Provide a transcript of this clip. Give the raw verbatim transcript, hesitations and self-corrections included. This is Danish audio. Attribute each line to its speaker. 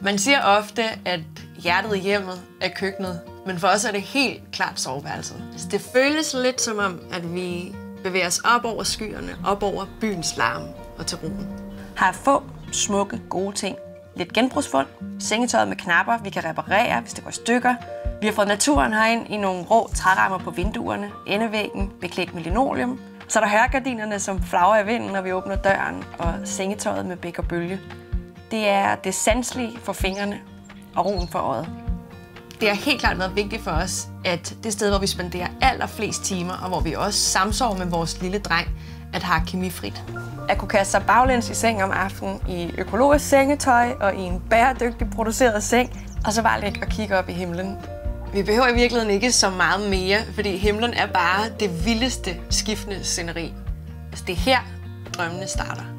Speaker 1: Man siger ofte, at hjertet i hjemmet er køkkenet, men for os er det helt klart soveværelset. Altså, det føles lidt som om, at vi bevæger os op over skyerne, op over byens larm og til roen.
Speaker 2: Har få smukke, gode ting. Lidt genbrugsfund, sengetøjet med knapper, vi kan reparere, hvis det går i stykker. Vi har fået naturen herind i nogle rå trærammer på vinduerne, endevæggen beklædt med linoleum. Så er der hørgardinerne, som flagrer i vinden, når vi åbner døren, og sengetøjet med bæk og bølge. Det er det sanselige for fingrene og roen for øjet.
Speaker 1: Det har helt klart været vigtigt for os, at det sted, hvor vi spenderer allerflest timer, og hvor vi også samsover med vores lille dreng, at have kemifrit.
Speaker 2: At kunne kaste sig baglæns i seng om aftenen i økologisk sengetøj og i en bæredygtigt produceret seng, og så bare ligge og kigge op i himlen.
Speaker 1: Vi behøver i virkeligheden ikke så meget mere, fordi himlen er bare det vildeste skiftende sceneri. Altså det er her, drømmene starter.